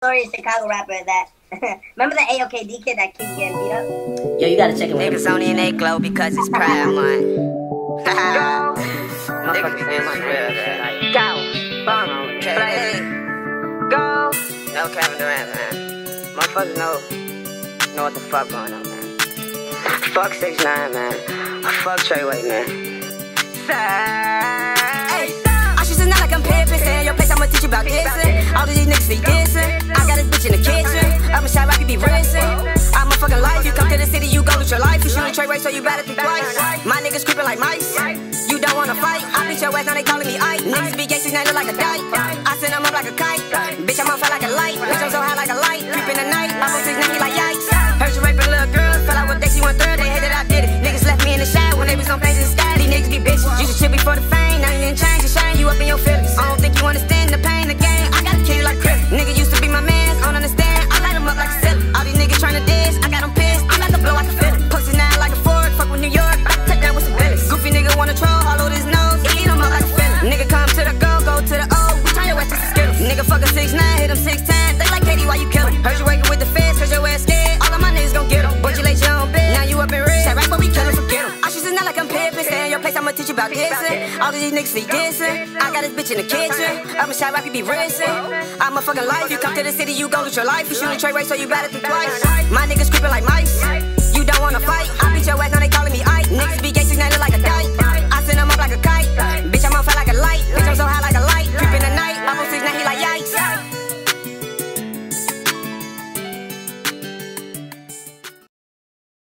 Story Chicago rapper that remember the Ayoo kid that keeps getting beat up? Yo, you gotta check him out. Niggas only in they glow because it's Pride Month. Niggas be in my real like go, boom, play, go. No Kevin Durant, man. Motherfuckers know what the fuck going on, man. Fuck 6ix9ine, man. Fuck Treyway, man. Hey, I should not like I'm pimpin'. Stay in your place, I'ma teach you about dissing. All of these niggas be dissing. I got this bitch in the kitchen. I'm a shot rock, you be rinsing. I'm a fucking life. You come to the city, you go lose your life. You shoot a Treyway, so you better think twice. My niggas creepin' like mice. You don't wanna fight. I beat your ass, now they calling me Ike. Niggas be gay, 6ix9ine look like a dyke. I send them up like a kite. Bitch, I'm on fire like a light. Bitch, I'm so high like a light. Creepin' the night. I'm on 6ix9ine, he like yikes. Heard you raping little girls. Fell out with they, she went third. They hated I did it. Niggas left me in the shower when they was on pages and stat. These niggas be bitches. Used to chill before the fame. Now you didn't change and shine you up in your feelings. I don't think you understand the pain, the game. I gotta kill you like Chris. Nigga used to be my man. I don't understand. I light them up like a silly. All these niggas tryna diss. I got them pissed. I'm about to blow out the feeling. Pussy now like a Ford. Fuck with New York. Touch down with some billies. Goofy nigga wanna troll. Hollow his nose. Eat him up like a feeling. Nigga come to the go to the O. We turn your ass to the Skittles. Nigga fuck a 6ix9ine. Hit him 6 times. They like Katie, why you kill him? Heard you working with the feds cause your ass scared. All of my niggas gon' get him. But you lay your own bed. Now you up in red. Shot right, but we kill him, forget him. I should not like I'm pimpin'. Stay in your place, I'ma teach you about dissing. All of these niggas be dissing. I got this bitch in the kitchen. I'm a shot rock, you be rinsing. I'm a fucking life. You come to the city, you gon' lose your life. You shoot a Treyway, so you better think twice. My niggas creepin' like mice. You don't wanna fight. I beat your ass, now they calling me Ike. Niggas be gay.